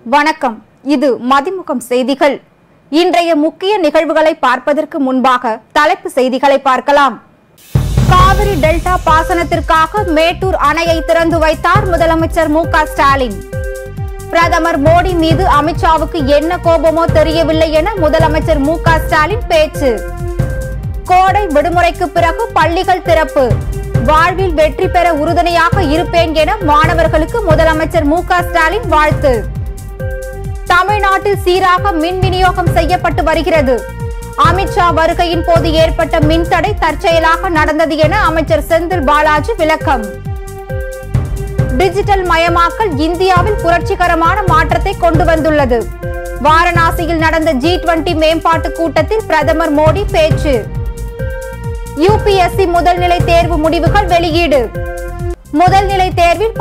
வணக்கம். இது மதிமுகம் செய்திகள். இன்றைய முக்கிய நிகழ்வுகளை பார்ப்பதற்கு முன்பாக தலைப்பு செய்திகளை பார்க்கலாம். காவிரி டெல்டா பாசனத்திற்காக மேட்டூர் அணையை திறந்து வைத்தார் முதலமைச்சர் மு.க. ஸ்டாலின். பிரதமர் மோடி மீது அமித்ஷாவுக்கு என்ன கோபமோ தெரியவில்லை என முதலமைச்சர் மு.க. ஸ்டாலின் பேச்சு. கோடை விடுமுறைக்கு பிறகு பள்ளிகள் திறப்பு. வாழ்வில் வெற்றி பெற உறுதுணையாக இருப்பேன் என மாணவர்களுக்கு முதலமைச்சர் மு.க. ஸ்டாலின் வாழ்த்து. தமிழ்நாட்டில் சீராக மின் விநியோகம் செய்யப்பட்டு வருகிறது. அமித்ஷா வருகையின் போது ஏற்பட்ட மின்தடை தற்செயலாக நடந்தது என அமைச்சர் செந்தில் பாலாஜி விளக்கம். டிஜிட்டல் மயமாக்கல் இந்தியாவில் புரட்சிகரமான மாற்றத்தை கொண்டு வந்துள்ளது. வாரணாசியில் நடந்த G20 மேம்பாட்டு கூட்டத்தில் பிரதமர் மோடி பேச்சு. UPSC முதல்நிலை தேர்வு முடிவுகள் வெளியீடு. முதல்நிலை தேர்வில்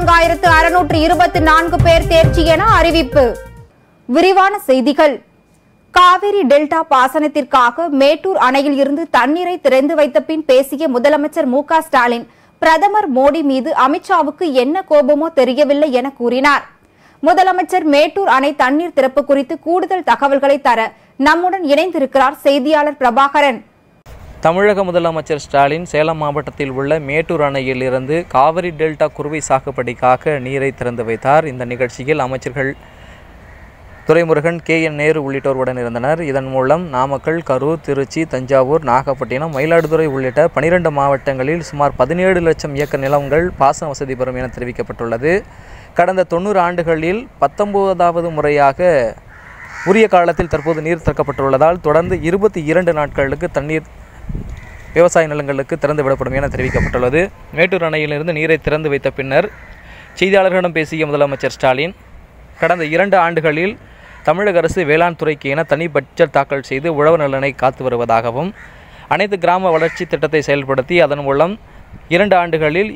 14,624 பேர் தேர்ச்சி என அறிவிப்பு. விரிவான செய்திகள். காவிரி டெல்டா பாசனத்திற்காக மேட்டூர் அணையில் இருந்து தண்ணீரை திறந்து வைத்த பின் பேசிய முதலமைச்சர் மு.க. ஸ்டாலின், பிரதமர் மோடி மீது அமித்ஷாவுக்கு என்ன கோபமோ தெரியவில்லை என கூறினார். முதலமைச்சர் மேட்டூர் அணை தண்ணீர் திறப்பு குறித்து கூடுதல் தகவல்களை தர நம்முடன் இணைந்திருக்கிறார் செய்தியாளர் பிரபாகரன். தமிழக முதலமைச்சர் ஸ்டாலின் சேலம் மாவட்டத்தில் உள்ள மேட்டூர் அணையில் இருந்து காவிரி டெல்டா குறுவை சாகுபடிக்காக நீரை திறந்து வைத்தார். இந்த நிகழ்ச்சியில் அமைச்சர்கள் துரைமுருகன், KN நேரு உள்ளிட்டோர் உடன் இருந்தனர். இதன் மூலம் நாமக்கல், கரூர், திருச்சி, தஞ்சாவூர், நாகப்பட்டினம், மயிலாடுதுறை உள்ளிட்ட 12 மாவட்டங்களில் சுமார் 17 லட்சம் ஏக்கர் நிலங்கள் பாசன வசதி பெறும் என தெரிவிக்கப்பட்டுள்ளது. கடந்த 90 ஆண்டுகளில் 19வது முறையாக உரிய காலத்தில் தற்போது நீர் திறக்கப்பட்டுள்ளதால் தொடர்ந்து 22 நாட்களுக்கு தண்ணீர் விவசாய நிலங்களுக்கு திறந்து விடப்படும் என தெரிவிக்கப்பட்டுள்ளது. மேட்டூர் அணையிலிருந்து நீரை திறந்து வைத்த பின்னர் செய்தியாளர்களிடம் பேசிய முதலமைச்சர் ஸ்டாலின், கடந்த 2 ஆண்டுகளில் தமிழக அரசு வேளாண் துறைக்கு என தனி பட்ஜெட் தாக்கல் செய்து உழவர் நலனை காத்து வருவதாகவும், அனைத்து கிராம வளர்ச்சி திட்டத்தை செயல்படுத்தி அதன் மூலம் 2 ஆண்டுகளில்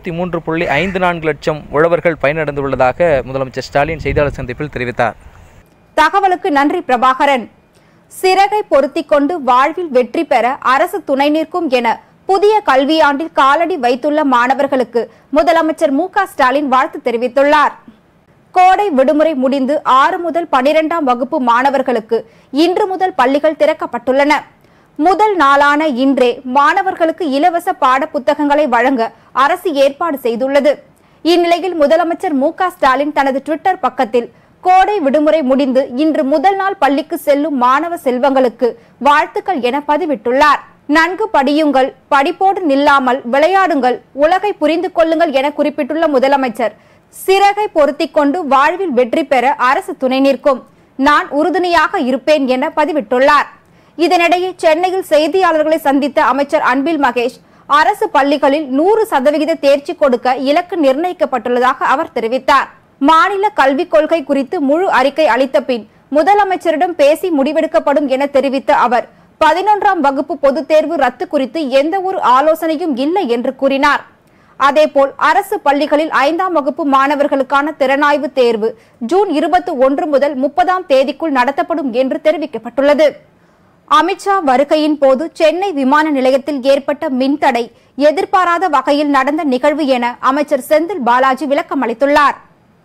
23.54 லட்சம் உழவர்கள் பயனடைந்துள்ளதாக முதலமைச்சர் ஸ்டாலின் செய்தியாளர் சந்திப்பில் தெரிவித்தார். தகவலுக்கு நன்றி பிரபாகரன். சிறகை பொருத்திக் கொண்டு வாழ்வில் வெற்றி பெற அரசு துணை நிற்கும் என புதிய கல்வியாண்டில் காலடி வைத்துள்ள மாணவர்களுக்கு முதலமைச்சர் மு.க. ஸ்டாலின் வாழ்த்து தெரிவித்துள்ளார். கோடை விடுமுறை முடிந்து 6 முதல் 12ஆம் வகுப்பு மாணவர்களுக்கு இன்று முதல் பள்ளிகள் திறக்கப்பட்டுள்ளன. முதல் நாளான இன்றே மாணவர்களுக்கு இலவச பாட புத்தகங்களை வழங்க அரசு ஏற்பாடு செய்துள்ளது. இந்நிலையில் முதலமைச்சர் மு.க. ஸ்டாலின் தனது ட்விட்டர் பக்கத்தில் கோடை விடுமுறை முடிந்து இன்று முதல் நாள் பள்ளிக்கு செல்லும் மாணவ செல்வங்களுக்கு வாழ்த்துக்கள் என பதிவிட்டுள்ளார். நன்கு படியுங்கள், படிப்போடு நில்லாமல் விளையாடுங்கள், உலகை புரிந்து கொள்ளுங்கள் என குறிப்பிட்டுள்ள முதலமைச்சர், சிறகை பொருத்திக் கொண்டு வாழ்வில் வெற்றி பெற அரசு துணை நிற்கும், நான் உறுதுணையாக இருப்பேன் என பதிவிட்டுள்ளார். இதனிடையே சென்னையில் செய்தியாளர்களை சந்தித்த அமைச்சர் அன்பில் மகேஷ், அரசு பள்ளிகளில் 100% தேர்ச்சி கொடுக்க இலக்கு நிர்ணயிக்கப்பட்டுள்ளதாக அவர் தெரிவித்தார். மாநில கல்விக் கொள்கை குறித்து முழு அறிக்கை அளித்த பின் முதலமைச்சரிடம் பேசி முடிவெடுக்கப்படும் என தெரிவித்த அவர், 11ஆம் வகுப்பு பொதுத் தேர்வு ரத்து குறித்து எந்த ஒரு ஆலோசனையும் இல்லை என்று கூறினார். அதேபோல் அரசு பள்ளிகளில் 5ஆம் வகுப்பு மாணவர்களுக்கான திறனாய்வு தேர்வு ஜூன் 21 முதல் 30ஆம் தேதிக்குள் நடத்தப்படும் என்று தெரிவிக்கப்பட்டுள்ளது. அமித்ஷா வருகையின் போது சென்னை விமான நிலையத்தில் ஏற்பட்ட மின்தடை எதிர்பாராத வகையில் நடந்த நிகழ்வு என அமைச்சர் செந்தில் பாலாஜி விளக்கம் அளித்துள்ளார்.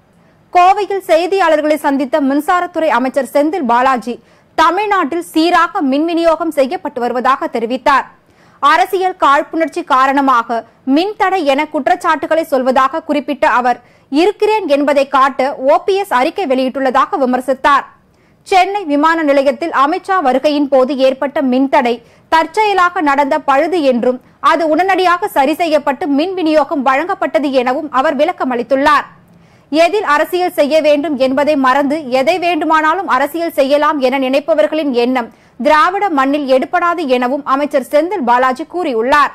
கோவையில் செய்தியாளர்களை சந்தித்த மின்சாரத்துறை அமைச்சர் செந்தில் பாலாஜி, தமிழ்நாட்டில் சீராக மின் விநியோகம் செய்யப்பட்டு வருவதாக தெரிவித்தார். அரசியல் காழ்ப்புணர்ச்சி காரணமாக மின்தடை என குற்றச்சாட்டுகளை சொல்வதாக குறிப்பிட்ட அவர், இருக்கிறேன் என்பதை காட்ட OPS அறிக்கை வெளியிட்டுள்ளதாக விமர்சித்தார். சென்னை விமான நிலையத்தில் அமித்ஷா வருகையின் போது ஏற்பட்ட மின்தடை தற்செயலாக நடந்த பழுது என்றும் அது உடனடியாக சரி செய்யப்பட்டு மின் விநியோகம் வழங்கப்பட்டது எனவும் அவர் விளக்கம் அளித்துள்ளார். எதில் அரசியல் செய்ய வேண்டும் என்பதை மறந்து எதை வேண்டுமானாலும் அரசியல் செய்யலாம் என நினைப்பவர்களின் எண்ணம் திராவிட மண்ணில் எடுபடாது எனவும் அமைச்சர் செந்தில் பாலாஜி கூறியுள்ளார்.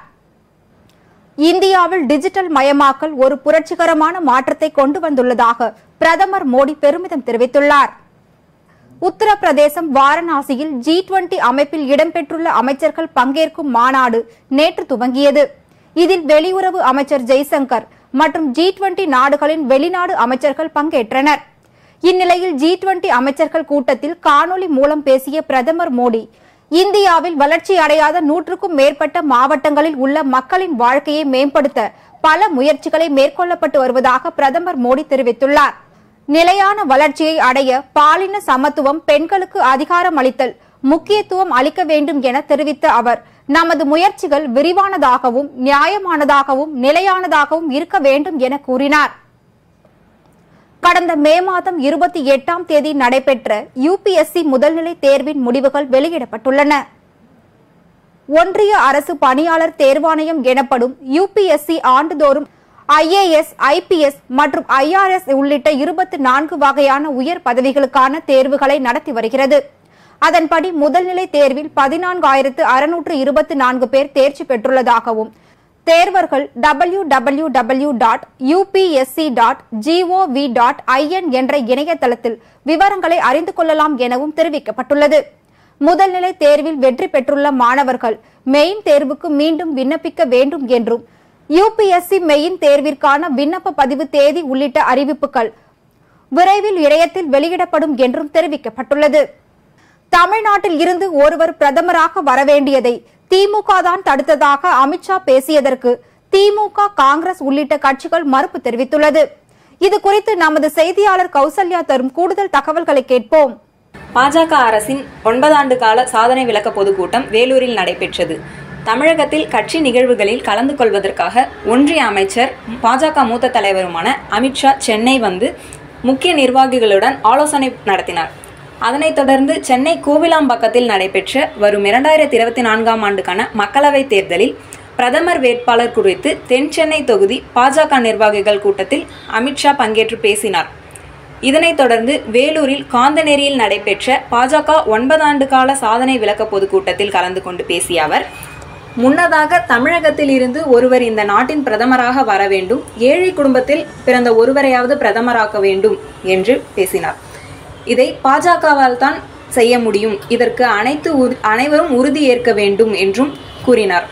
இந்தியாவில் டிஜிட்டல் மயமாக்கல் ஒரு புரட்சிகரமான மாற்றத்தை கொண்டு வந்துள்ளதாக பிரதமர் மோடி பெருமிதம் தெரிவித்துள்ளார். உத்தரப்பிரதேசம் வாரணாசியில் G20 அமைப்பில் இடம்பெற்றுள்ள அமைச்சர்கள் பங்கேற்கும் மாநாடு நேற்று துவங்கியது. இதில் வெளியுறவு அமைச்சர் ஜெய்சங்கர் மற்றும் G20 நாடுகளின் வெளிநாடு அமைச்சர்கள் பங்கேற்றனர். இந்நிலையில் G20 அமைச்சர்கள் கூட்டத்தில் காணொலி மூலம் பேசிய பிரதமர் மோடி, இந்தியாவில் வளர்ச்சி அடையாத 100க்கும் மேற்பட்ட மாவட்டங்களில் உள்ள மக்களின் வாழ்க்கையை மேம்படுத்த பல முயற்சிகளை மேற்கொள்ளப்பட்டு வருவதாக பிரதமர் மோடி தெரிவித்துள்ளார். நிலையான வளர்ச்சியை அடைய பாலின சமத்துவம், பெண்களுக்கு அதிகாரம் அளித்தல் முக்கியத்துவம் அளிக்க வேண்டும் என தெரிவித்த அவர், நமது முயற்சிகள் விரிவானதாகவும் நியாயமானதாகவும் நிலையானதாகவும் இருக்க வேண்டும் என கூறினார். கடந்த மே மாதம் 28ஆம் தேதி நடைபெற்ற UPSC முதல்நிலை தேர்வின் முடிவுகள் வெளியிடப்பட்டுள்ளன. ஒன்றிய அரசு பணியாளர் தேர்வாணையம் எனப்படும் UPSC ஆண்டுதோறும் IAS, IPS மற்றும் IRS உள்ளிட்ட 24 வகையான உயர் பதவிகளுக்கான தேர்வுகளை நடத்தி வருகிறது. அதன்படி முதல்நிலை தேர்வில் 14,624 பேர் தேர்ச்சி பெற்றுள்ளதாகவும், தேர்வர்கள் www.upsc.gov.in என்ற இணையதளத்தில் விவரங்களை அறிந்து கொள்ளலாம் எனவும் தெரிவிக்கப்பட்டுள்ளது. முதல்நிலை தேர்வில் வெற்றி பெற்றுள்ள மாணவர்கள் மெயின் தேர்வுக்கு மீண்டும் விண்ணப்பிக்க வேண்டும் என்றும், UPSC மெயின் தேர்விற்கான விண்ணப்ப பதிவு தேதி உள்ளிட்ட அறிவிப்புகள் விரைவில் இணையத்தில் வெளியிடப்படும் என்றும் தெரிவிக்கப்பட்டுள்ளது. தமிழ்நாட்டில் இருந்து ஒருவர் பிரதமராக வரவேண்டியதை திமுக தான் தடுத்ததாக அமித்ஷா பேசியதற்கு திமுக, காங்கிரஸ் உள்ளிட்ட கட்சிகள் மறுப்பு தெரிவித்துள்ளது. இது குறித்து நமது செய்தியாளர் கௌசல்யா தரும் கூடுதல் தகவல்களை கேட்போம். பாஜக அரசின் 9 ஆண்டு கால சாதனை விளக்க பொதுக்கூட்டம் வேலூரில் நடைபெற்றது. தமிழகத்தில் கட்சி நிகழ்வுகளில் கலந்து கொள்வதற்காக ஒன்றிய அமைச்சர், பாஜக மூத்த தலைவருமான அமித்ஷா சென்னை வந்து முக்கிய நிர்வாகிகளுடன் ஆலோசனை நடத்தினார். அதனைத் தொடர்ந்து சென்னை கோவிலாம்பக்கத்தில் நடைபெற்ற வரும் 2024ஆம் ஆண்டுக்கான மக்களவைத் தேர்தலில் பிரதமர் வேட்பாளர் குறித்து தென் சென்னை தொகுதி பாஜக நிர்வாகிகள் கூட்டத்தில் அமித்ஷா பங்கேற்று பேசினார். இதனைத் தொடர்ந்து வேலூரில் காந்தநேரியில் நடைபெற்ற பாஜக 9 ஆண்டு கால சாதனை விளக்க பொதுக்கூட்டத்தில் கலந்து கொண்டு பேசிய அவர், முன்னதாக தமிழகத்தில் இருந்து ஒருவர் இந்த நாட்டின் பிரதமராக வர வேண்டும், ஏழை குடும்பத்தில் பிறந்த ஒருவரையாவது பிரதமராக்க வேண்டும் என்று பேசினார். இதை பாஜகவால் தான் செய்ய முடியும், இதற்கு அனைவரும் உறுதி ஏற்க வேண்டும் என்றும் கூறினார்.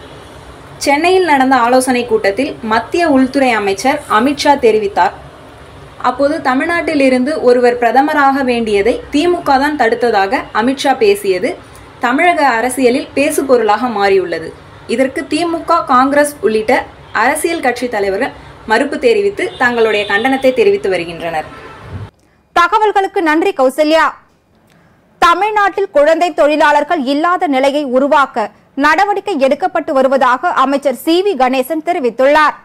சென்னையில் நடந்த ஆலோசனை கூட்டத்தில் மத்திய உள்துறை அமைச்சர் அமித்ஷா தெரிவித்தார். அப்போது தமிழ்நாட்டில் இருந்து ஒருவர் பிரதமராக வேண்டியதை திமுக தான் தடுத்ததாக அமித்ஷா பேசியது தமிழக அரசியலில் பேசு பொருளாக மாறியுள்ளது. இதற்கு திமுக, காங்கிரஸ் உள்ளிட்ட அரசியல் கட்சி தலைவர்கள் மறுப்பு தெரிவித்து தங்களுடைய கண்டனத்தை தெரிவித்து வருகின்றனர். தகவல்களுக்கு நன்றி கௌசல்யா. தமிழ்நாட்டில் குழந்தை தொழிலாளர்கள் இல்லாத நிலையை உருவாக்க நடவடிக்கை எடுக்கப்பட்டு வருவதாக அமைச்சர் CV கணேசன் தெரிவித்துள்ளார்.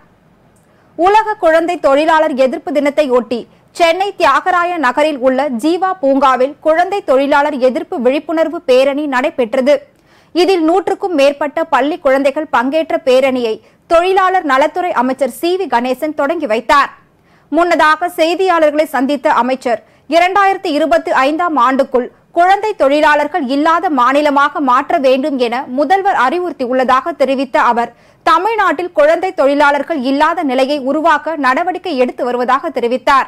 உலக குழந்தை தொழிலாளர் எதிர்ப்பு தினத்தை ஒட்டி சென்னை தியாகராய நகரில் உள்ள ஜீவா பூங்காவில் குழந்தை தொழிலாளர் எதிர்ப்பு விழிப்புணர்வு பேரணி நடைபெற்றது. இதில் 100க்கும் மேற்பட்ட பள்ளி குழந்தைகள் பங்கேற்ற பேரணியை தொழிலாளர் நலத்துறை அமைச்சர் CV கணேசன் தொடங்கி வைத்தார். முன்னதாக செய்தியாளர்களை சந்தித்த அமைச்சர், 2025ஆம் ஆண்டுக்குள் குழந்தை தொழிலாளர்கள் இல்லாத மாநிலமாக மாற்ற வேண்டும் என முதல்வர் அறிவுறுத்தியுள்ளதாக தெரிவித்த அவர், தமிழ்நாட்டில் குழந்தை தொழிலாளர்கள் இல்லாத நிலையை உருவாக்க நடவடிக்கை எடுத்து வருவதாக தெரிவித்தார்.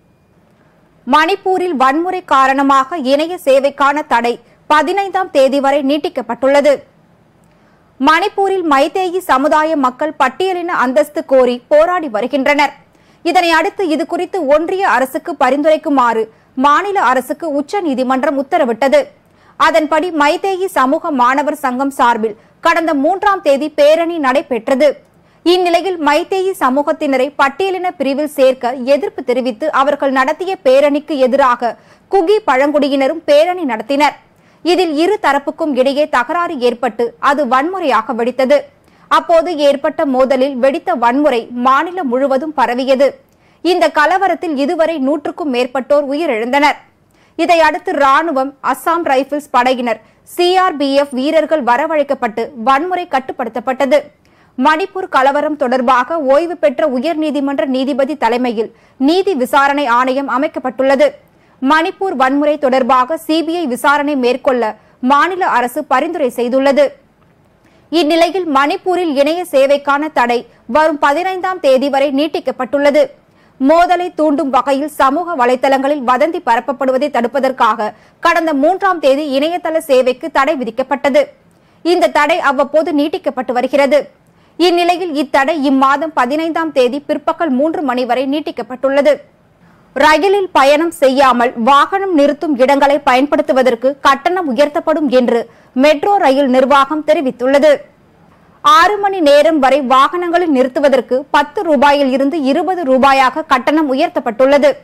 மணிப்பூரில் வன்முறை காரணமாக இணைய சேவைக்கான தடை 15ஆம் தேதி வரை நீட்டிக்கப்பட்டுள்ளது. மணிப்பூரில் மைதேயி சமுதாய மக்கள் பட்டியலின அந்தஸ்து கோரி போராடி வருகின்றனர். இதனை அடுத்து இதுகுறித்து ஒன்றிய அரசுக்கு பரிந்துரைக்குமாறு மாநில அரசுக்கு உச்சநீதிமன்றம் உத்தரவிட்டது. அதன்படி மைதேயி சமூக மாணவர் சங்கம் சார்பில் கடந்த 3ஆம் தேதி பேரணி நடைபெற்றது. இந்நிலையில் மைதேயி சமூகத்தினரை பட்டியலின பிரிவில் சேர்க்க எதிர்ப்பு தெரிவித்து அவர்கள் நடத்திய பேரணிக்கு எதிராக குகி பழங்குடியினரும் பேரணி நடத்தினர். இதில் இரு தரப்புக்கும் இடையே தகராறு ஏற்பட்டு அது வன்முறையாக வெடித்தது. அப்போது ஏற்பட்ட மோதலில் வெடித்த வன்முறை மாநிலம் முழுவதும் பரவியது. இந்த கலவரத்தில் இதுவரை 100க்கும் மேற்பட்டோர் உயிரிழந்தனர். இதையடுத்து ராணுவம், அஸ்ஸாம் ரைபிள்ஸ் படையினர், CRPF வீரர்கள் வரவழைக்கப்பட்டு வன்முறை கட்டுப்படுத்தப்பட்டது. மணிப்பூர் கலவரம் தொடர்பாக ஓய்வு பெற்ற உயர்நீதிமன்ற நீதிபதி தலைமையில் நீதி விசாரணை ஆணையம் அமைக்கப்பட்டுள்ளது. மணிப்பூர் வன்முறை தொடர்பாக CBI விசாரணை மேற்கொள்ள மாநில அரசு பரிந்துரை செய்துள்ளது. இந்நிலையில் மணிப்பூரில் இணைய சேவைக்கான தடை வரும் 15ஆம் தேதி வரை நீட்டிக்கப்பட்டுள்ளது. மோதலை தூண்டும் வகையில் சமூக வலைதளங்களில் வதந்தி பரப்பப்படுவதை தடுப்பதற்காக கடந்த 3ஆம் தேதி இணையதள சேவைக்கு தடை விதிக்கப்பட்டது. இந்த தடை அவ்வப்போது நீட்டிக்கப்பட்டு வருகிறது. இந்நிலையில் இத்தடை இம்மாதம் 15ஆம் தேதி பிற்பகல் 3 மணி வரை நீட்டிக்கப்பட்டுள்ளது. ரயிலில் பயணம் செய்யாமல் வாகனம் நிறுத்தும் இடங்களை பயன்படுத்துவதற்கு கட்டணம் உயர்த்தப்படும் என்று மெட்ரோ ரயில் நிர்வாகம் தெரிவித்துள்ளது. 6 மணி நேரம் வரை வாகனங்களில் நிறுத்துவதற்கு 10 ரூபாயில் இருந்து 20 ரூபாயாக கட்டணம் உயர்த்தப்பட்டுள்ளது.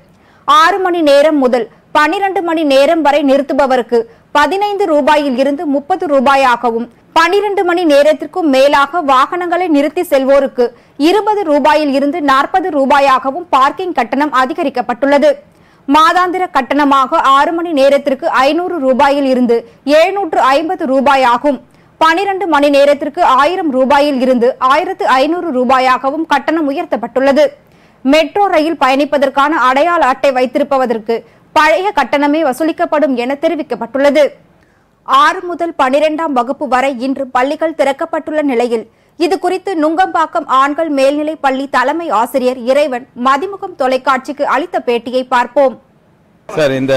6 மணி நேரம் முதல் 12 மணி நேரம் வரை நிறுத்துபவருக்கு 15 ரூபாயில் இருந்து 30 ரூபாயாகவும் 12 மணி நேரத்திற்கும் மேலாக வாகனங்களை நிறுத்தி செல்வோருக்கு 20 ரூபாயில் இருந்து 40 ரூபாயாகவும் பார்க்கிங் கட்டணம் அதிகரிக்கப்பட்டுள்ளது. மாதாந்திர கட்டணமாக 6 மணி நேரத்திற்கு 500 ரூபாயில் இருந்து 750 ரூபாயாகும். 12 மணி நேரத்திற்கு 1000 ரூபாயில் இருந்து 1500 ரூபாயாகவும் கட்டணம் உயர்த்தப்பட்டுள்ளது. மெட்ரோ ரயில் பயணிப்பதற்கான அடையாள அட்டை வைத்திருப்பதற்கு பழைய கட்டணமே வசூலிக்கப்படும் என தெரிவிக்கப்பட்டுள்ளது. 6 முதல் 12ஆம் வகுப்பு வரை இன்று பள்ளிகள் திறக்கப்பட்டுள்ள நிலையில் இதுகுறித்து நுங்கம்பாக்கம் ஆண்கள் மேல்நிலை பள்ளி தலைமை ஆசிரியர் இறைவன் மதிமுகம் தொலைக்காட்சிக்கு அளித்த பேட்டியை பார்ப்போம். சார், இந்த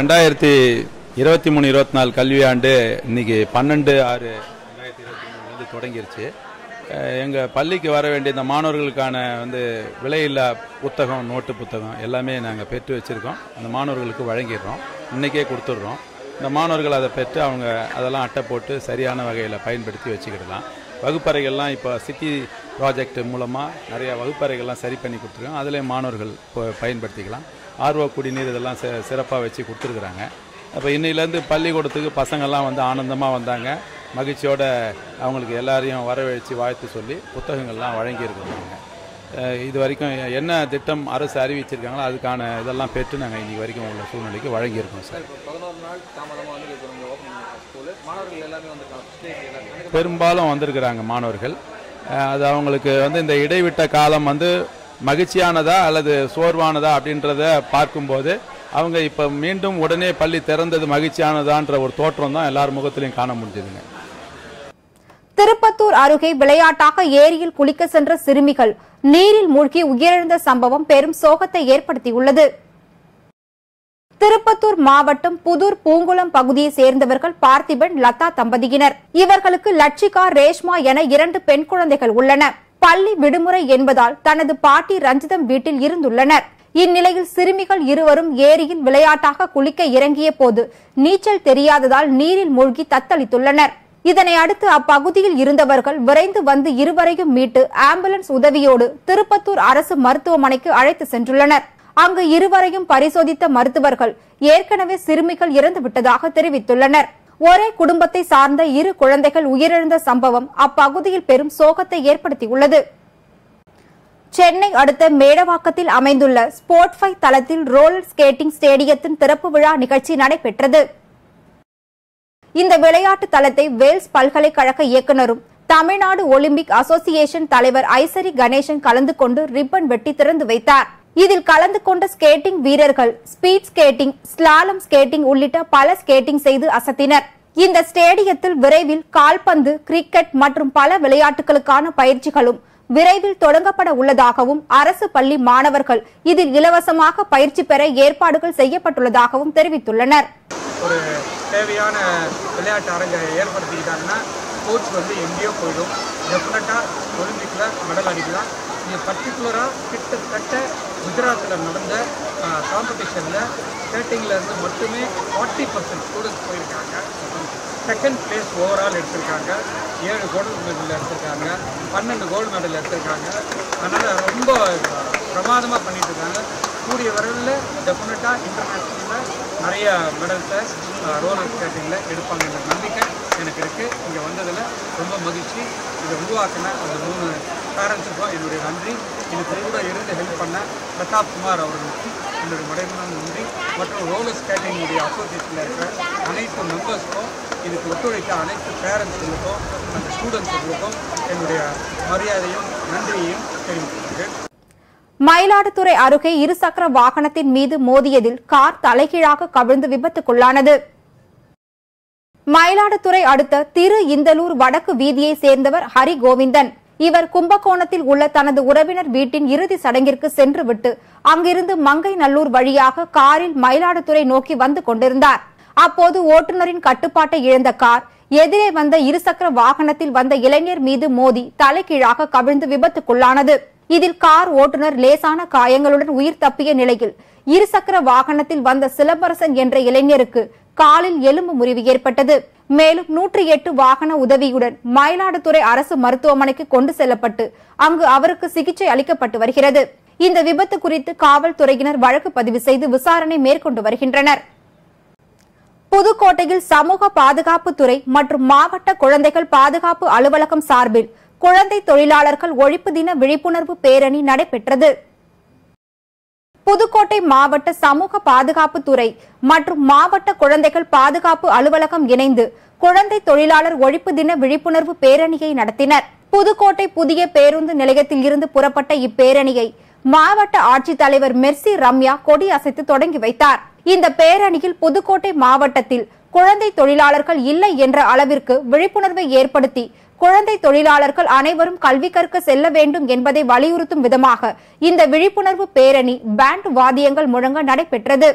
2023-24 கல்வியாண்டு இன்னைக்கு 12/6/2023 தொடங்கிருச்சு. எங்கள் பள்ளிக்கு வர வேண்டிய இந்த மாணவர்களுக்கான விலையில்லா புத்தகம், நோட்டு புத்தகம் எல்லாமே நாங்கள் பெற்று வச்சுருக்கோம். அந்த மாணவர்களுக்கு வழங்கிடுறோம், இன்றைக்கே கொடுத்துட்றோம். இந்த மாணவர்கள் அதை பெற்று அவங்க அதெல்லாம் அட்டை போட்டு சரியான வகையில் பயன்படுத்தி வச்சுக்கிடலாம். வகுப்பறைகள்லாம் இப்போ சிட்டி ப்ராஜெக்ட் மூலமாக நிறையா வகுப்பறைகள்லாம் சரி பண்ணி கொடுத்துருக்கோம். அதில் மாணவர்கள் பயன்படுத்திக்கலாம். ஆர்வ குடிநீர் இதெல்லாம் சிறப்பாக வச்சு கொடுத்துருக்குறாங்க. அப்போ இன்னிலேருந்து பள்ளிக்கூடத்துக்கு பசங்கள்லாம் ஆனந்தமாக வந்தாங்க. மகிழ்ச்சியோட அவங்களுக்கு எல்லாரையும் வரவழைச்சு வாழ்த்து சொல்லி புத்தகங்கள்லாம் வழங்கியிருக்கிறாங்க. இது வரைக்கும் என்ன திட்டம் அரசு அறிவிச்சிருக்காங்களோ அதுக்கான இதெல்லாம் பெற்று நாங்கள் இன்னைக்கு வரைக்கும் உள்ள சூழ்நிலைக்கு வழங்கியிருக்கோம் சார். பெரும்பாலும் வந்திருக்கிறாங்க மாணவர்கள். அது அவங்களுக்கு இந்த இடைவிட்ட காலம் மகிழ்ச்சியானதா அல்லது சோர்வானதா அப்படின்றத பார்க்கும்போது அவங்க இப்போ மீண்டும் உடனே பள்ளி திறந்தது மகிழ்ச்சியானதான்ற ஒரு தோற்றம் தான் எல்லார் முகத்திலையும் காண முடிஞ்சதுங்க. திருப்பத்தூர் அருகே விளையாட்டாக ஏரியில் குளிக்க சென்ற சிறுமிகள் நீரில் மூழ்கி உயிரிழந்த சம்பவம் பெரும் சோகத்தை ஏற்படுத்தியுள்ளது. திருப்பத்தூர் மாவட்டம் புதூர் பூங்குளம் பகுதியை சேர்ந்தவர்கள் பார்த்திபன், லதா தம்பதியினர். இவர்களுக்கு லட்சிகா, ரேஷ்மா என 2 பெண் குழந்தைகள் உள்ளன. பள்ளி விடுமுறை என்பதால் தனது பாட்டி ரஞ்சிதம் வீட்டில் இருந்துள்ளனர். இந்நிலையில் சிறுமிகள் இருவரும் ஏரியில் விளையாட்டாக குளிக்க இறங்கிய போது நீச்சல் தெரியாததால் நீரில் மூழ்கி தத்தளித்துள்ளனர். இதனை அடுத்து அப்பகுதியில் இருந்தவர்கள் விரைந்து வந்து இருவரையும் மீட்டு ஆம்புலன்ஸ் உதவியோடு திருப்பத்தூர் அரசு மருத்துவமனைக்கு அழைத்து சென்றுள்ளனர். அங்கு இருவரையும் பரிசோதித்த மருத்துவர்கள் ஏற்கனவே சிறுமிகள் இறந்துவிட்டதாக தெரிவித்துள்ளனர். ஒரே குடும்பத்தை சார்ந்த 2 குழந்தைகள் உயிரிழந்த சம்பவம் அப்பகுதியில் பெரும் சோகத்தை ஏற்படுத்தியுள்ளது. சென்னை அடுத்த மேடவாக்கத்தில் அமைந்துள்ள ஸ்போர்ட்5 தளத்தில் ரோலர் ஸ்கேட்டிங் ஸ்டேடியத்தின் திறப்பு விழா நிகழ்ச்சி நடைபெற்றது. இந்த விளையாட்டு தளத்தை வேல்ஸ் பல்கலைக்கழக இயக்குநரும் தமிழ்நாடு ஒலிம்பிக் அசோசியேஷன் தலைவர் ஐசரி கணேசன் கலந்து கொண்டு ரிப்பன் வெட்டி திறந்து வைத்தார். இதில் கலந்து கொண்ட ஸ்கேட்டிங் வீரர்கள் ஸ்பீட் ஸ்கேட்டிங், ஸ்லாலம் ஸ்கேட்டிங் உள்ளிட்ட பல ஸ்கேட்டிங் செய்து அசத்தினர். இந்த ஸ்டேடியத்தில் விரைவில் கால்பந்து, கிரிக்கெட் மற்றும் பல விளையாட்டுகளுக்கான பயிற்சிகளும் விரைவில் தொடங்கப்பட உள்ளதாகவும் அரசு பள்ளி மாணவர்கள் இதில் இலவசமாக பயிற்சி பெற ஏற்பாடுகள் செய்யப்பட்டுள்ளதாகவும் தெரிவித்துள்ளனர். ஒரு தேவையான விளையாட்டு அரங்கை ஏற்படுத்திக்கிட்டாங்கன்னா கோச் எங்கேயோ போயிடும். டெஃபினட்டாக ஒலிம்பிக்கில் மெடல் அடிக்கலாம். இது பர்டிகுலராக கிட்டத்தட்ட குஜராத்தில் நடந்த காம்படிஷனில் ஸ்கேட்டிங்கில் மட்டுமே 40% ஸ்டூடெண்ட்ஸ் போயிருக்காங்க. செகண்ட் பிளேஸ் ஓவரால் எடுத்திருக்காங்க. 7 கோல்டு மெடல் எடுத்திருக்காங்க, 12 கோல்டு மெடல் எடுத்திருக்காங்க. அதனால் ரொம்ப பிரமாதமாக பண்ணிட்டு இருக்காங்க. கூடிய விரைவில் டெஃபினட்டாக இன்டர்நேஷ்னலில் நிறைய மெடல்ஸை ரோலர் ஸ்கேட்டிங்கில் எடுப்பாங்கன்ற நம்பிக்கை எனக்கு இருக்குது. இங்கே வந்ததில் ரொம்ப மகிழ்ச்சி. இதை உருவாக்கின அந்த 3 பேரண்ட்ஸுக்கும் என்னுடைய நன்றி. இதுக்கு கூட இருந்து ஹெல்ப் பண்ண பிரதாப் குமார் அவர்களுக்கு என்னுடைய மடைமான நன்றி. மற்றும் ரோலர் ஸ்கேட்டிங்குடைய அசோசியேஷனில் இருக்கிற அனைத்து மெம்பர்ஸ்க்கும், இதுக்கு ஒத்துழைத்த அனைத்து பேரண்ட்ஸுகளுக்கும், அந்த ஸ்டூடெண்ட்ஸுகளுக்கும் என்னுடைய மரியாதையும் நன்றியையும் தெரிவித்துள்ளேன். மயிலாடுதுறை அருகே இருசக்கர வாகனத்தின் மீது மோதியதில் கார் தலைகீழாக கவிழ்ந்து விபத்துக்குள்ளானது. மயிலாடுதுறை அடுத்த திரு இந்தலூர் வடக்கு வீதியை சேர்ந்தவர் ஹரி கோவிந்தன். இவர் கும்பகோணத்தில் உள்ள தனது உறவினர் வீட்டின் இறுதி சடங்கிற்கு சென்றுவிட்டு அங்கிருந்து மங்கை நல்லூர் வழியாக காரில் மயிலாடுதுறை நோக்கி வந்து கொண்டிருந்தார். அப்போது ஓட்டுநரின் கட்டுப்பாட்டை இழந்த கார் எதிரே வந்த இருசக்கர வாகனத்தில் வந்த இளைஞர் மீது மோதி தலைகீழாக கவிழ்ந்து விபத்துக்குள்ளானது. இதில் கார் ஓட்டுநர் லேசான காயங்களுடன் உயிர் தப்பிய நிலையில் இருசக்கர வாகனத்தில் வந்த சிலம்பரசன் என்ற இளைஞருக்கு காலில் எலும்பு முறிவு ஏற்பட்டது. மேலும் 108 வாகன உதவியுடன் மயிலாடுதுறை அரசு மருத்துவமனைக்கு கொண்டு செல்லப்பட்டு அங்கு அவருக்கு சிகிச்சை அளிக்கப்பட்டு வருகிறது. இந்த விபத்து குறித்து காவல்துறையினர் வழக்கு பதிவு செய்து விசாரணை மேற்கொண்டு வருகின்றனர். புதுக்கோட்டையில் சமூக பாதுகாப்புத்துறை மற்றும் மாவட்ட குழந்தைகள் பாதுகாப்பு அலுவலகம் சார்பில் குழந்தை தொழிலாளர்கள் ஒழிப்பு தின விழிப்புணர்வு பேரணி நடைபெற்றது. புதுக்கோட்டை மாவட்ட சமூக பாதுகாப்புத்துறை மற்றும் மாவட்ட குழந்தைகள் பாதுகாப்பு அலுவலகம் இணைந்து குழந்தை தொழிலாளர் ஒழிப்பு தின விழிப்புணர்வு பேரணியை நடத்தினர். புதுக்கோட்டை புதிய பேருந்து நிலையத்தில் இருந்து புறப்பட்ட இப்பேரணியை மாவட்ட ஆட்சித்தலைவர் மெர்சி ரம்யா கொடி அசைத்து தொடங்கி வைத்தார். இந்த பேரணியில் புதுக்கோட்டை மாவட்டத்தில் குழந்தை தொழிலாளர்கள் இல்லை என்ற அளவிற்கு விழிப்புணர்வை ஏற்படுத்தி குழந்தை தொழிலாளர்கள் அனைவரும் கல்வி கற்க செல்ல வேண்டும் என்பதை வலியுறுத்தும் விதமாக இந்த விழிப்புணர்வு பேரணி பேண்ட் வாத்தியங்கள் முழங்க நடைபெற்றது.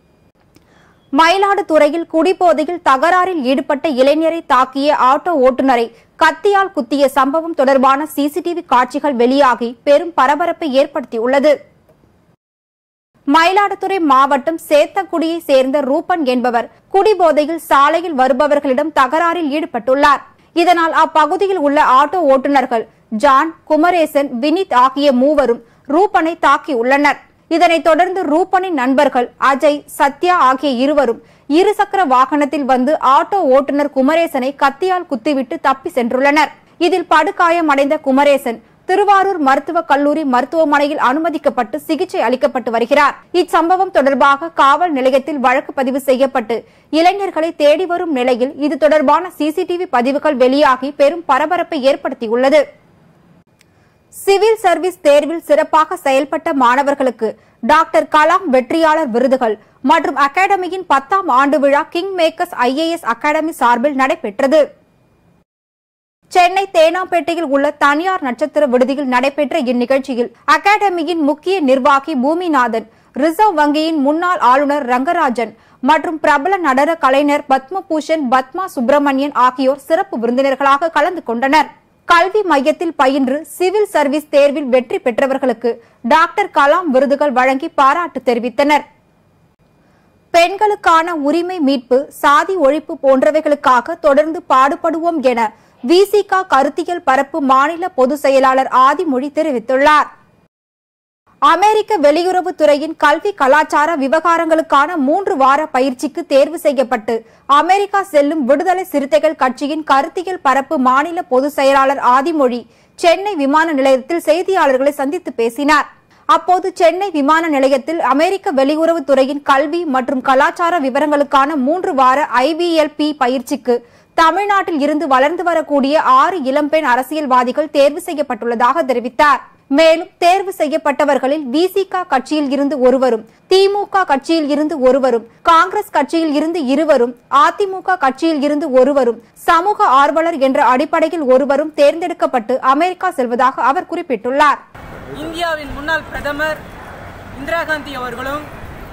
மயிலாடுதுறையில் குடிபோதையில் தகராறில் ஈடுபட்ட இளைஞரை தாக்கிய ஆட்டோ ஓட்டுநரை கத்தியால் குத்திய சம்பவம் தொடர்பான சிசிடிவி காட்சிகள் வெளியாகி பெரும் பரபரப்பை ஏற்படுத்தியுள்ளது. மயிலாடுதுறை மாவட்டம் சேத்தக்குடியை சேர்ந்த ரூபன் என்பவர் குடிபோதையில் சாலையில் வருபவர்களிடம் தகராறில் ஈடுபட்டுள்ளார். இதனால் அப்பகுதியில் உள்ள ஆட்டோ ஓட்டுநர்கள் ஜான், குமரேசன், வினித் ஆகிய மூவரும் ரூபனை தாக்கியுள்ளனர். இதனைத் தொடர்ந்து ரூபனின் நண்பர்கள் அஜய், சத்யா ஆகிய இருவரும் இருசக்கர வாகனத்தில் வந்து ஆட்டோ ஓட்டுநர் குமரேசனை கத்தியால் குத்திவிட்டு தப்பி சென்றுள்ளனர். இதில் படுகாயமடைந்த குமரேசன் திருவாரூர் மருத்துவக் கல்லூரி மருத்துவமனையில் அனுமதிக்கப்பட்டு சிகிச்சை அளிக்கப்பட்டு வருகிறார். இச்சம்பவம் தொடர்பாக காவல் நிலையத்தில் வழக்கு பதிவு செய்யப்பட்டு இளைஞர்களை தேடி வரும் நிலையில் இது தொடர்பான சிசிடிவி பதிவுகள் வெளியாகி பெரும் பரபரப்பை ஏற்படுத்தியுள்ளது. சிவில் சர்வீஸ் தேர்வில் சிறப்பாக செயல்பட்ட மாணவர்களுக்கு டாக்டர் கலாம் வெற்றியாளர் விருதுகள் மற்றும் அகாடமியின் 10ஆம் ஆண்டு விழா கிங் மேக்கர்ஸ் IAS அகாடமி சார்பில் நடைபெற்றது. சென்னை தேனாம்பேட்டையில் உள்ள தனியார் நட்சத்திர விடுதியில் நடைபெற்ற இந்நிகழ்ச்சியில் அகாடமியின் முக்கிய நிர்வாகி பூமிநாதன், ரிசர்வ் வங்கியின் முன்னாள் ஆளுநர் ரங்கராஜன் மற்றும் பிரபல நடன கலைஞர் பத்மபூஷன் பத்மா சுப்பிரமணியன் ஆகியோர் சிறப்பு விருந்தினர்களாக கலந்து கொண்டனர். கல்வி மையத்தில் பயின்று சிவில் சர்வீஸ் தேர்வில் வெற்றி பெற்றவர்களுக்கு டாக்டர் கலாம் விருதுகள் வழங்கி பாராட்டு தெரிவித்தனர். பெண்களுக்கான உரிமை மீட்பு, சாதி ஒழிப்பு போன்றவைகளுக்காக தொடர்ந்து பாடுபடுவோம் என விசிக கருத்தியல் பரப்பு மாநில பொதுச் செயலாளர் ஆதிமொழி தெரிவித்துள்ளார். அமெரிக்க வெளியுறவுத்துறையின் கல்வி கலாச்சார விவகாரங்களுக்கான 3 வார பயிற்சிக்கு தேர்வு செய்யப்பட்டு அமெரிக்கா செல்லும் விடுதலை சிறுத்தைகள் கட்சியின் கருத்தியல் பரப்பு மாநில பொதுச் செயலாளர் ஆதிமொழி சென்னை விமான நிலையத்தில் செய்தியாளர்களை சந்தித்து பேசினார். அப்போது சென்னை விமான நிலையத்தில் அமெரிக்க வெளியுறவுத்துறையின் கல்வி மற்றும் கலாச்சார விவரங்களுக்கான 3 வார IVLP பயிற்சிக்கு தமிழ்நாட்டில் இருந்து வளர்ந்து வரக்கூடிய 6 இளம்பெண் அரசியல்வாதிகள் தேர்வு செய்யப்பட்டுள்ளதாக தெரிவித்தார். மேலும் தேர்வு செய்யப்பட்டவர்களில் விசிக கட்சியில் இருந்து ஒருவரும், திமுக கட்சியில் இருந்து ஒருவரும், காங்கிரஸ் கட்சியில் இருந்து 2 அதிமுக கட்சியில் இருந்து ஒருவரும், சமூக ஆர்வலர் என்ற அடிப்படையில் ஒருவரும் தேர்ந்தெடுக்கப்பட்டு அமெரிக்கா செல்வதாக அவர் குறிப்பிட்டுள்ளார். இந்தியாவின் முன்னாள் பிரதமர் இந்திரா காந்தி அவர்களும்,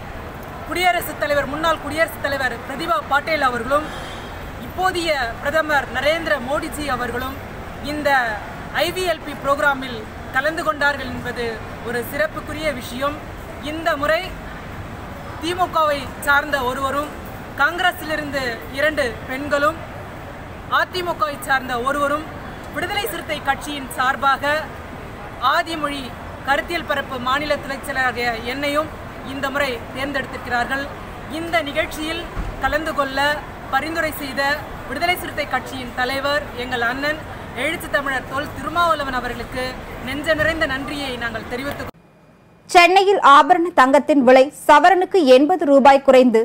முன்னாள் குடியரசுத் தலைவர் பிரதிபா பாட்டீல் அவர்களும், இப்போதைய பிரதமர் நரேந்திர மோடிஜி அவர்களும் இந்த IVLP புரோகிராமில் கலந்து கொண்டார்கள் என்பது ஒரு சிறப்புக்குரிய விஷயம். இந்த முறை திமுகவை சார்ந்த ஒருவரும், காங்கிரஸிலிருந்து 2 பெண்களும், அதிமுகவை சார்ந்த ஒருவரும், விடுதலை சிறுத்தை கட்சியின் சார்பாக ஆதிமொழி கருத்தியல் பரப்பு மாநில துணைச் செயலாளராகிய என்னையும் இந்த முறை தேர்ந்தெடுத்திருக்கிறார்கள். இந்த நிகழ்ச்சியில் கலந்து கொள்ள பரிந்துரை செய்த விடுதலை சிறுத்தை கட்சியின் தலைவர் எங்கள் அண்ணன் எழுச்சி தமிழர் தொல் திருமாவளவன் அவர்களுக்கு நெஞ்ச நிறைந்த நன்றியை நாங்கள் தெரிவித்துக் சென்னையில் ஆபரண தங்கத்தின் விலை சவரனுக்கு 80 ரூபாய் குறைந்து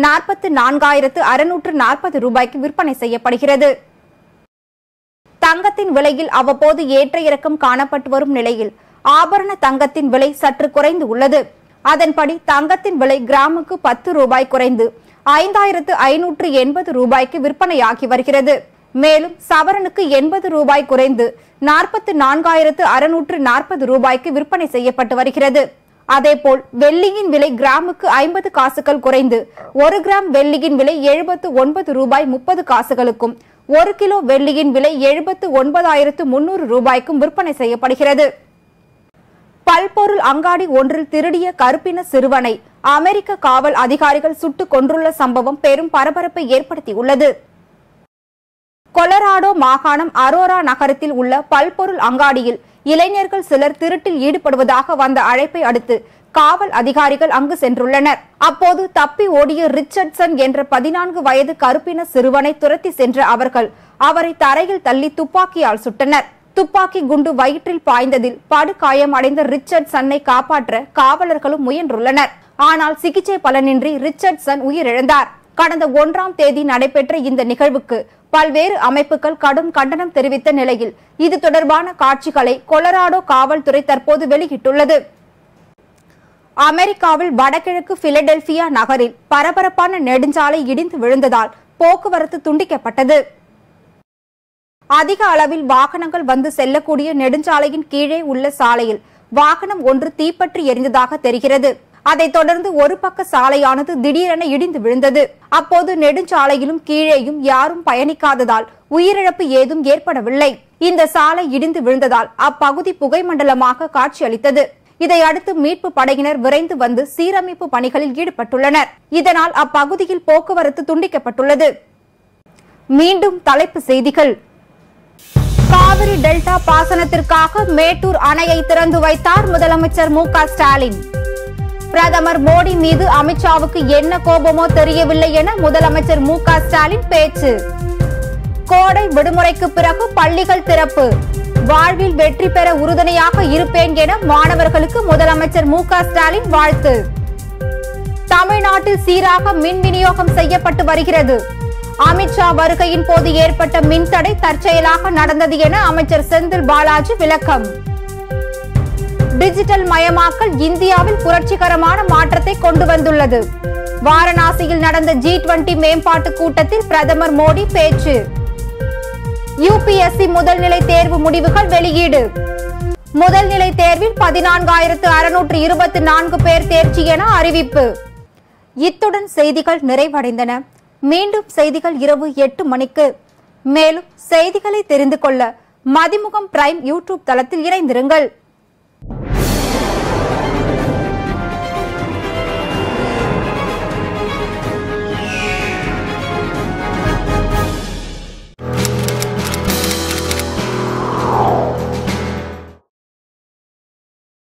44,640 ரூபாய்க்கு விற்பனை செய்யப்படுகிறது. தங்கத்தின் விலையில் அவ்வப்போது ஏற்ற இறக்கம் காணப்பட்டு வரும் நிலையில் ஆபரண தங்கத்தின் விலை சற்று குறைந்து உள்ளது. அதன்படி தங்கத்தின் விலை கிராமுக்கு 10 ரூபாய் குறைந்து 5,580 ரூபாய்க்கு விற்பனையாகி வருகிறது. மேலும் சவரனுக்கு 80 ரூபாய் குறைந்து 44,640 ரூபாய்க்கு விற்பனை செய்யப்பட்டு வருகிறது. அதேபோல் வெள்ளியின் விலை கிராமுக்கு 50 காசுகள் குறைந்து 1 கிராம் வெள்ளியின் விலை 79 ரூபாய் 30 காசுகளுக்கும், 1 கிலோ வெள்ளியின் விலை 79,300 ரூபாய்க்கும் விற்பனை செய்யப்படுகிறது. பல்பொருள் அங்காடி ஒன்றில் திருடிய கருப்பின சிறுவனை அமெரிக்க காவல் அதிகாரிகள் சுட்டுக் கொன்றுள்ள சம்பவம் பெரும் பரபரப்பை ஏற்படுத்தியுள்ளது. கொலராடோ மாகாணம் அரோரா நகரத்தில் உள்ள பல்பொருள் அங்காடியில் இளைஞர்கள் சிலர் திருட்டில் ஈடுபடுவதாக வந்த அழைப்பை அடுத்து காவல் அதிகாரிகள் அங்கு சென்றுள்ளனர். அப்போது தப்பி ஓடிய ரிச்சர்ட்சன் என்ற 14 வயது கருப்பின சிறுவனை துரத்தி சென்ற அவர்கள் அவரை தரையில் தள்ளி துப்பாக்கியால் சுட்டனர். துப்பாக்கி குண்டு வயிற்றில் பாய்ந்ததில் படுகாயம் அடைந்த ரிச்சர்ட்சனை காப்பாற்ற காவலர்களும் முயன்றுள்ளனர். ஆனால் சிகிச்சை பலனின்றி ரிச்சர்ட்சன் உயிரிழந்தார். கடந்த 1ஆம் தேதி நடைபெற்ற இந்த நிகழ்வுக்கு பல்வேறு அமைப்புகள் கடும் கண்டனம் தெரிவித்த நிலையில் இது தொடர்பான காட்சிகளை கொலராடோ காவல்துறை தற்போது வெளியிட்டுள்ளது. அமெரிக்காவில் வடகிழக்கு பிலடெல்பியா நகரில் பரபரப்பான நெடுஞ்சாலை இடிந்து விழுந்ததால் போக்குவரத்து துண்டிக்கப்பட்டது. அதிக அளவில் வாகனங்கள் வந்து செல்லக்கூடிய நெடுஞ்சாலையின் கீழே உள்ள சாலையில் வாகனம் ஒன்று தீப்பற்றி எரிந்ததாக தெரிகிறது. அதைத் தொடர்ந்து ஒரு பக்க சாலையானது திடீரென இடிந்து விழுந்தது. அப்போது நெடுஞ்சாலையிலும் கீழேயும் யாரும் பயணிக்காததால் உயிரிழப்பு ஏதும் ஏற்படவில்லை. இந்த சாலை இடிந்து விழுந்ததால் அப்பகுதி புகைமண்டலமாக காட்சியளித்தது. இதையடுத்து மீட்பு படையினர் விரைந்து வந்து சீரமைப்பு பணிகளில் ஈடுபட்டுள்ளனர். இதனால் அப்பகுதியில் போக்குவரத்து துண்டிக்கப்பட்டுள்ளது. மீண்டும் தலைப்பு செய்திகள். காவிரி டெல்டா பாசனத்திற்காக மேட்டூர் அணையை திறந்து வைத்தார் முதலமைச்சர் மு.க. ஸ்டாலின். பிரதமர் மோடி மீது அமித்ஷாவுக்கு என்ன கோபமோ தெரியவில்லை என முதலமைச்சர் மு.க. ஸ்டாலின் பேச்சு. கோடை விடுமுறைக்கு பிறகு பள்ளிகள் திறப்பு. வாழ்வில் வெற்றி பெற உறுதுணையாக இருப்பேன் என மாணவர்களுக்கு முதலமைச்சர் மு.க. ஸ்டாலின் வாழ்த்து. தமிழ்நாட்டில் சீராக மின் விநியோகம் செய்யப்பட்டு வருகிறது. அமித்ஷா வருகையின் போது ஏற்பட்ட மின்தடை தற்செயலாக நடந்தது என அமைச்சர் செந்தில் பாலாஜி விளக்கம். டிஜிட்டல் மயமாக்கல் இந்தியாவில் புரட்சிகரமான மாற்றத்தை கொண்டு வந்துள்ளது. வாரணாசியில் நடந்த G20 மேம்பாட்டு கூட்டத்தில் பிரதமர் மோடி பேச்சு. UPSC முதல்நிலை தேர்வு முடிவுகள் வெளியீடு. முதல்நிலை தேர்வில் 14,624 பேர் தேர்ச்சி என அறிவிப்பு. இத்துடன் செய்திகள் நிறைவடைந்தன. மீண்டும் செய்திகள் இரவு 8 மணிக்கு. மேலும் செய்திகளை தெரிந்து கொள்ள மதிமுகம் பிரைம் யூடியூப் தளத்தில் இணைந்திருங்கள்.